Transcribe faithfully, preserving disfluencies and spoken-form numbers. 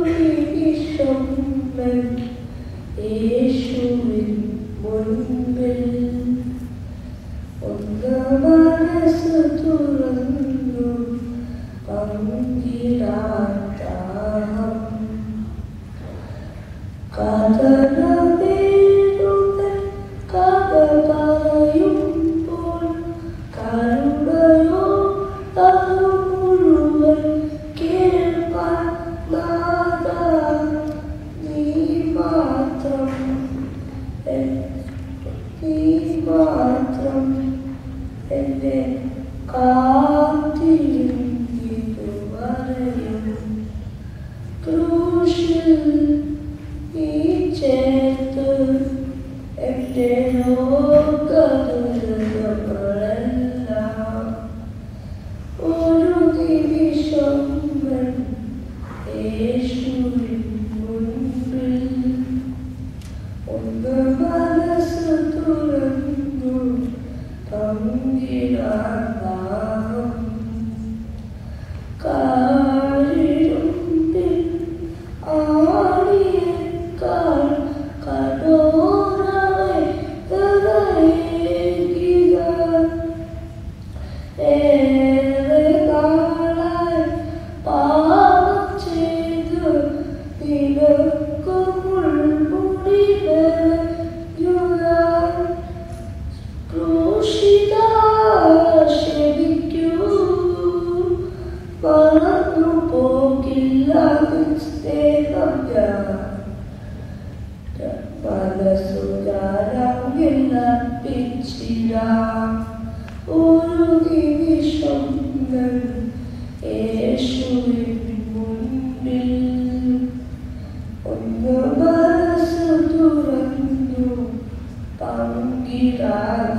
നിമിഷങ്ങൾ യേശുവിൻ മുൻപിൽ ഒന്ന് മനസ്സ് തുറന്നു പങ്കിടാൻ ദാഹം കഥനവേദുകൾ കഥ പറയുമ്പോൾ കരുണയോ അത് മുഴുവൻ കേൾപ്പാൻ നാഥാ നീ മാത്രം നീ മാത്രം എന്നെ കാത്തിരുന്നിതുവരെയും ക്രൂശിൽ നീ ചേർത്ത് എന്റെ ലോകദുരിതങ്ങളെല്ലാം ഒരു നിമിഷം യേശുവിൻ മുൻപിൽ ഒന്ന് മനസ്സ് തുറന്നു പങ്കിടാൻ ദാഹം കാരിരുമ്പിൽ ആണിയേക്കാൾ കഠോരവേദനയേകിയ ഏറെ നാളായി പാപം ചെയ്തു നിനക്കു മുൾമുടി മെനഞ്ഞുയാൻ ക്രൂശിതാ ക്ഷമിക്കൂ മറന്നു പോകില്ല നിൻ സ്നേഹം ഞാൻ മനസ്സു ഞാനങ്ങിൽ അർപ്പിച്ചിടാം ഒരു നിമിഷം യേശുവിൻ മുൻപിൽ ഒന്ന് മനസ്സ് തുറന്നു പങ്കിടാൻ